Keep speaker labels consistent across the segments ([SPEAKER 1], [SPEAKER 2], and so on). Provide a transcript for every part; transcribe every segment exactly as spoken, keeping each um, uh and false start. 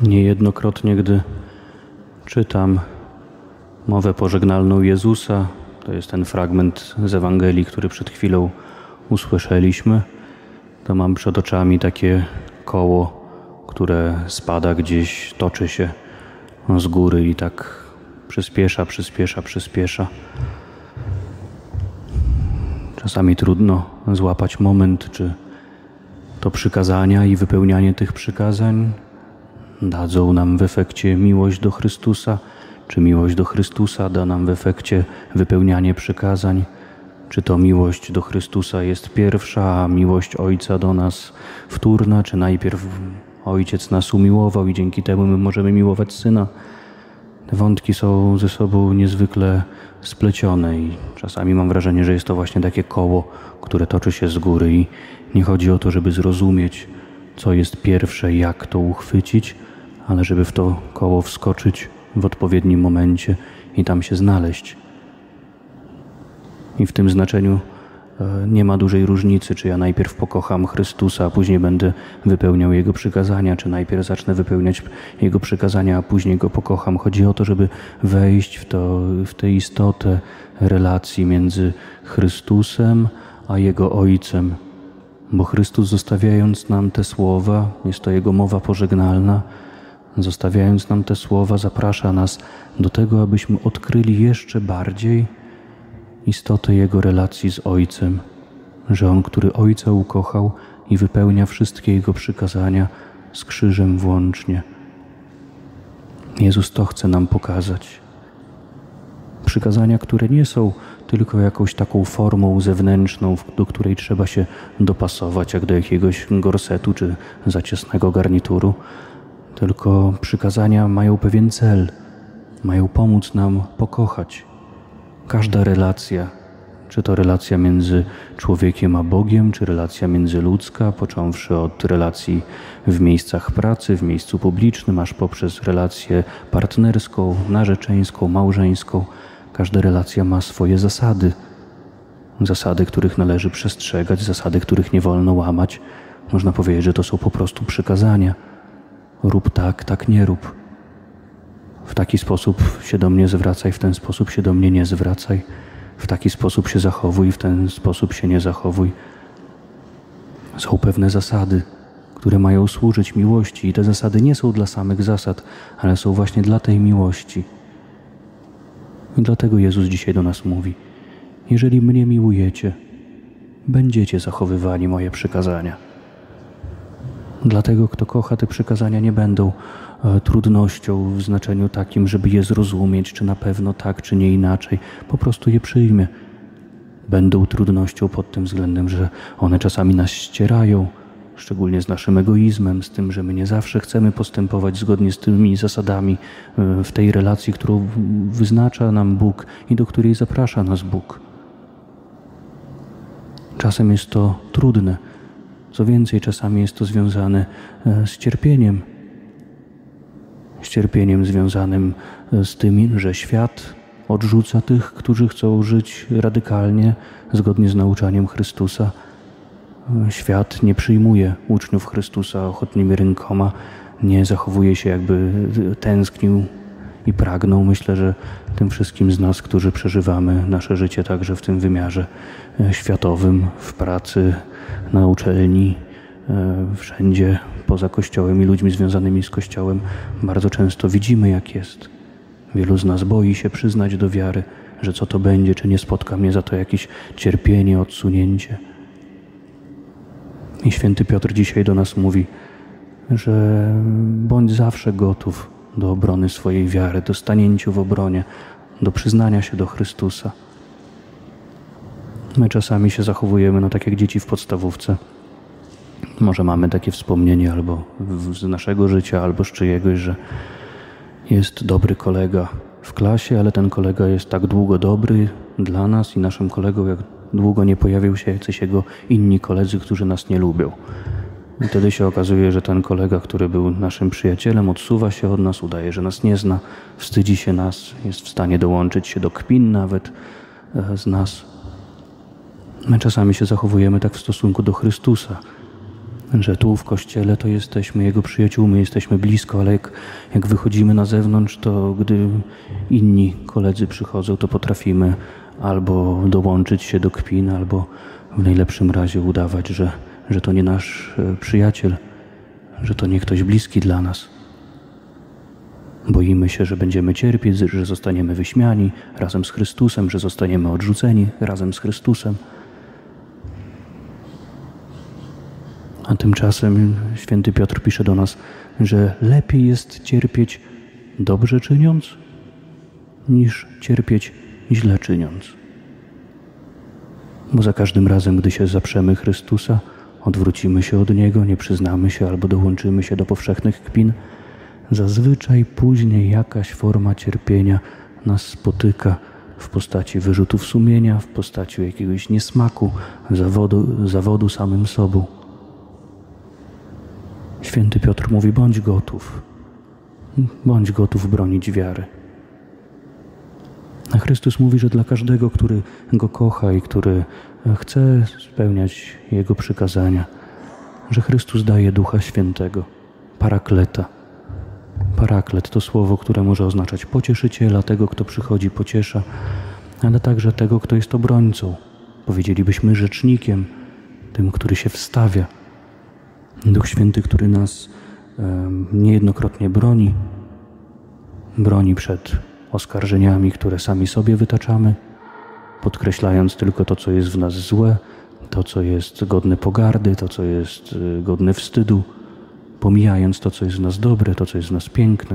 [SPEAKER 1] Niejednokrotnie, gdy czytam mowę pożegnalną Jezusa, to jest ten fragment z Ewangelii, który przed chwilą usłyszeliśmy, to mam przed oczami takie koło, które spada gdzieś, toczy się z góry i tak przyspiesza, przyspiesza, przyspiesza. Czasami trudno złapać moment, czy to przykazania i wypełnianie tych przykazań dadzą nam w efekcie miłość do Chrystusa, czy miłość do Chrystusa da nam w efekcie wypełnianie przykazań, czy to miłość do Chrystusa jest pierwsza, a miłość Ojca do nas wtórna, czy najpierw Ojciec nas umiłował i dzięki temu my możemy miłować Syna. Te wątki są ze sobą niezwykle splecione i czasami mam wrażenie, że jest to właśnie takie koło, które toczy się z góry i nie chodzi o to, żeby zrozumieć, co jest pierwsze, jak to uchwycić, ale żeby w to koło wskoczyć w odpowiednim momencie i tam się znaleźć. I w tym znaczeniu nie ma dużej różnicy, czy ja najpierw pokocham Chrystusa, a później będę wypełniał Jego przykazania, czy najpierw zacznę wypełniać Jego przykazania, a później Go pokocham. Chodzi o to, żeby wejść w, to, w tę istotę relacji między Chrystusem a Jego Ojcem. Bo Chrystus, zostawiając nam te słowa, jest to Jego mowa pożegnalna, zostawiając nam te słowa, zaprasza nas do tego, abyśmy odkryli jeszcze bardziej istotę Jego relacji z Ojcem, że On, który Ojca ukochał i wypełnia wszystkie Jego przykazania z krzyżem włącznie. Jezus to chce nam pokazać. Przykazania, które nie są tylko jakąś taką formą zewnętrzną, do której trzeba się dopasować, jak do jakiegoś gorsetu czy za ciasnego garnituru, tylko przykazania mają pewien cel, mają pomóc nam pokochać. Każda relacja, czy to relacja między człowiekiem a Bogiem, czy relacja międzyludzka, począwszy od relacji w miejscach pracy, w miejscu publicznym, aż poprzez relację partnerską, narzeczeńską, małżeńską, każda relacja ma swoje zasady. Zasady, których należy przestrzegać, zasady, których nie wolno łamać. Można powiedzieć, że to są po prostu przykazania. Rób tak, tak nie rób. W taki sposób się do mnie zwracaj, w ten sposób się do mnie nie zwracaj. W taki sposób się zachowuj, w ten sposób się nie zachowuj. Są pewne zasady, które mają służyć miłości i te zasady nie są dla samych zasad, ale są właśnie dla tej miłości. I dlatego Jezus dzisiaj do nas mówi: jeżeli mnie miłujecie, będziecie zachowywali moje przykazania. Dlatego, kto kocha, te przykazania nie będą e, trudnością w znaczeniu takim, żeby je zrozumieć, czy na pewno tak, czy nie inaczej. Po prostu je przyjmie. Będą trudnością pod tym względem, że one czasami nas ścierają, szczególnie z naszym egoizmem, z tym, że my nie zawsze chcemy postępować zgodnie z tymi zasadami e, w tej relacji, którą wyznacza nam Bóg i do której zaprasza nas Bóg. Czasem jest to trudne. Co więcej, czasami jest to związane z cierpieniem. Z cierpieniem związanym z tym, że świat odrzuca tych, którzy chcą żyć radykalnie, zgodnie z nauczaniem Chrystusa. Świat nie przyjmuje uczniów Chrystusa ochotnymi rękoma, nie zachowuje się, jakby tęsknił i pragnął. Myślę, że tym wszystkim z nas, którzy przeżywamy nasze życie także w tym wymiarze światowym, w pracy, na uczelni, wszędzie poza Kościołem i ludźmi związanymi z Kościołem, bardzo często widzimy, jak jest. Wielu z nas boi się przyznać do wiary, że co to będzie, czy nie spotka mnie za to jakieś cierpienie, odsunięcie. I święty Piotr dzisiaj do nas mówi, że bądź zawsze gotów do obrony swojej wiary, do stanięcia w obronie, do przyznania się do Chrystusa. My czasami się zachowujemy no tak jak dzieci w podstawówce. Może mamy takie wspomnienie albo z naszego życia, albo z czyjegoś, że jest dobry kolega w klasie, ale ten kolega jest tak długo dobry dla nas i naszym kolegą, jak długo nie pojawią się jacyś jego inni koledzy, którzy nas nie lubią. I wtedy się okazuje, że ten kolega, który był naszym przyjacielem, odsuwa się od nas, udaje, że nas nie zna, wstydzi się nas, jest w stanie dołączyć się do kpin nawet z nas. My czasami się zachowujemy tak w stosunku do Chrystusa. że tu w Kościele to jesteśmy Jego przyjaciółmi, jesteśmy blisko, ale jak, jak wychodzimy na zewnątrz, to gdy inni koledzy przychodzą, to potrafimy albo dołączyć się do kpin, albo w najlepszym razie udawać, że, że to nie nasz przyjaciel, że to nie ktoś bliski dla nas. Boimy się, że będziemy cierpieć, że zostaniemy wyśmiani razem z Chrystusem, że zostaniemy odrzuceni razem z Chrystusem. A tymczasem święty Piotr pisze do nas, że lepiej jest cierpieć dobrze czyniąc, niż cierpieć źle czyniąc. Bo za każdym razem, gdy się zaprzemy Chrystusa, odwrócimy się od Niego, nie przyznamy się albo dołączymy się do powszechnych kpin, zazwyczaj później jakaś forma cierpienia nas spotyka w postaci wyrzutów sumienia, w postaci jakiegoś niesmaku, zawodu, zawodu samym sobą. Święty Piotr mówi, bądź gotów, bądź gotów bronić wiary. A Chrystus mówi, że dla każdego, który Go kocha i który chce spełniać Jego przykazania, że Chrystus daje Ducha Świętego, parakleta. Paraklet to słowo, które może oznaczać pocieszyciela, tego, kto przychodzi, pociesza, ale także tego, kto jest obrońcą. Powiedzielibyśmy rzecznikiem, tym, który się wstawia. Duch Święty, który nas e, niejednokrotnie broni, broni przed oskarżeniami, które sami sobie wytaczamy, podkreślając tylko to, co jest w nas złe, to, co jest godne pogardy, to, co jest godne wstydu, pomijając to, co jest w nas dobre, to, co jest w nas piękne.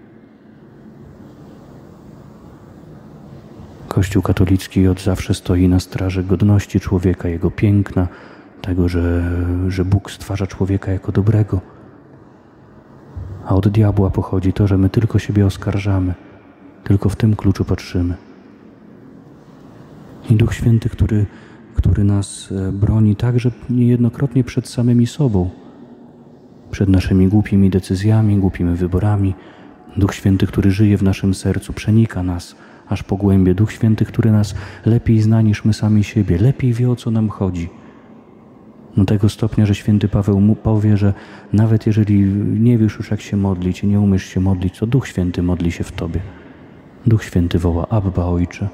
[SPEAKER 1] Kościół katolicki od zawsze stoi na straży godności człowieka, jego piękna, tego, że, że Bóg stwarza człowieka jako dobrego. A od diabła pochodzi to, że my tylko siebie oskarżamy, tylko w tym kluczu patrzymy. I Duch Święty, który, który nas broni także niejednokrotnie przed samymi sobą, przed naszymi głupimi decyzjami, głupimi wyborami. Duch Święty, który żyje w naszym sercu, przenika nas aż po głębie. Duch Święty, który nas lepiej zna niż my sami siebie, lepiej wie, o co nam chodzi. Do tego stopnia, że święty Paweł mu powie, że nawet jeżeli nie wiesz już, jak się modlić i nie umiesz się modlić, to Duch Święty modli się w tobie. Duch Święty woła, Abba, Ojcze.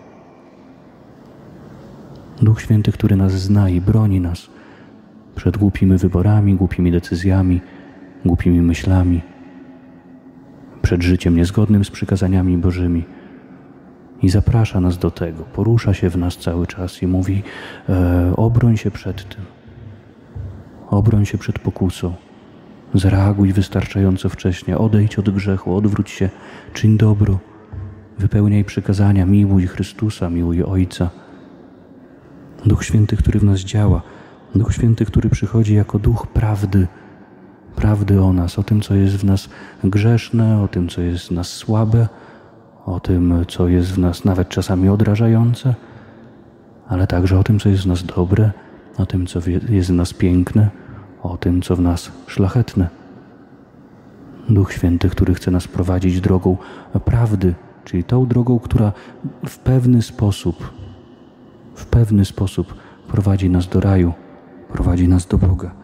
[SPEAKER 1] Duch Święty, który nas zna i broni nas przed głupimi wyborami, głupimi decyzjami, głupimi myślami, przed życiem niezgodnym z przykazaniami Bożymi. I zaprasza nas do tego, porusza się w nas cały czas i mówi, e, obroń się przed tym, obroń się przed pokusą, zareaguj wystarczająco wcześnie, odejdź od grzechu, odwróć się, czyń dobro, wypełniaj przykazania, miłuj Chrystusa, miłuj Ojca. Duch Święty, który w nas działa, Duch Święty, który przychodzi jako Duch prawdy, prawdy o nas, o tym, co jest w nas grzeszne, o tym, co jest w nas słabe, o tym, co jest w nas nawet czasami odrażające, ale także o tym, co jest w nas dobre, o tym, co jest w nas piękne, o tym, co w nas szlachetne. Duch Święty, który chce nas prowadzić drogą prawdy, czyli tą drogą, która w pewny sposób, w pewny sposób prowadzi nas do raju, prowadzi nas do Boga.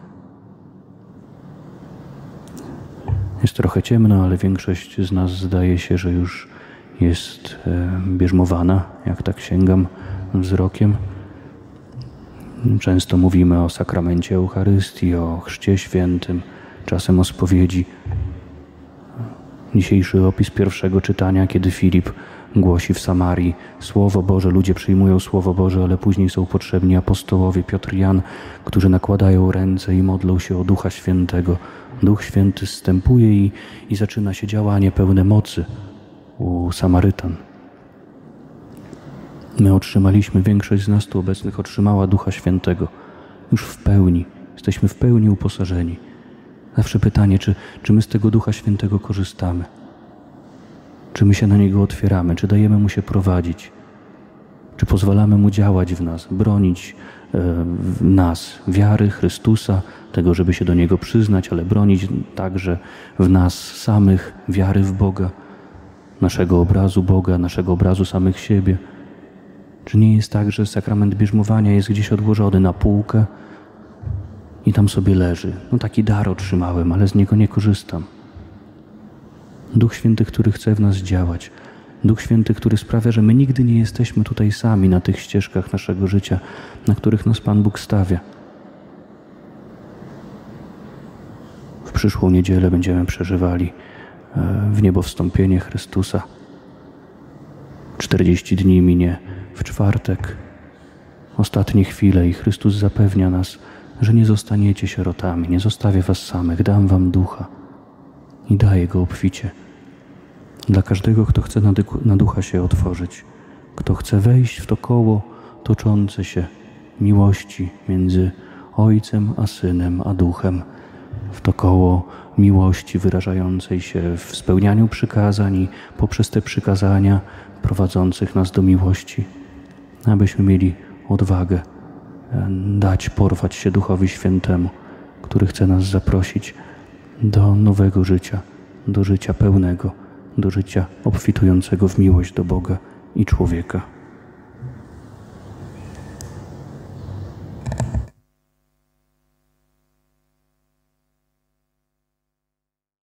[SPEAKER 1] Jest trochę ciemno, ale większość z nas zdaje się, że już jest bierzmowana, jak tak sięgam wzrokiem. Często mówimy o sakramencie Eucharystii, o Chrzcie Świętym, czasem o spowiedzi. Dzisiejszy opis pierwszego czytania, kiedy Filip głosi w Samarii Słowo Boże, ludzie przyjmują Słowo Boże, ale później są potrzebni apostołowie Piotr i Jan, którzy nakładają ręce i modlą się o Ducha Świętego. Duch Święty zstępuje i, i zaczyna się działanie pełne mocy u Samarytan. My otrzymaliśmy, większość z nas tu obecnych otrzymała Ducha Świętego. Już w pełni. Jesteśmy w pełni uposażeni. Zawsze pytanie, czy, czy my z tego Ducha Świętego korzystamy? Czy my się na Niego otwieramy? Czy dajemy Mu się prowadzić? Czy pozwalamy Mu działać w nas, bronić e, w nas wiary Chrystusa, tego, żeby się do Niego przyznać, ale bronić także w nas samych wiary w Boga, naszego obrazu Boga, naszego obrazu samych siebie? Czy nie jest tak, że sakrament bierzmowania jest gdzieś odłożony na półkę i tam sobie leży. No taki dar otrzymałem, ale z niego nie korzystam. Duch Święty, który chce w nas działać. Duch Święty, który sprawia, że my nigdy nie jesteśmy tutaj sami na tych ścieżkach naszego życia, na których nas Pan Bóg stawia. W przyszłą niedzielę będziemy przeżywali w niebo wstąpienie Chrystusa. czterdzieści dni minie w czwartek, ostatnie chwile i Chrystus zapewnia nas, że nie zostaniecie sierotami, nie zostawię was samych, dam wam ducha i daję go obficie. Dla każdego, kto chce na, dyku, na ducha się otworzyć, kto chce wejść w to koło toczące się miłości między Ojcem a Synem a Duchem, w to koło miłości wyrażającej się w spełnianiu przykazań i poprzez te przykazania prowadzących nas do miłości, abyśmy mieli odwagę dać porwać się Duchowi Świętemu, który chce nas zaprosić do nowego życia, do życia pełnego, do życia obfitującego w miłość do Boga i człowieka.